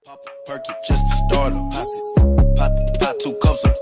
Pop a perky just to start up. Pop it, pop 2 cups of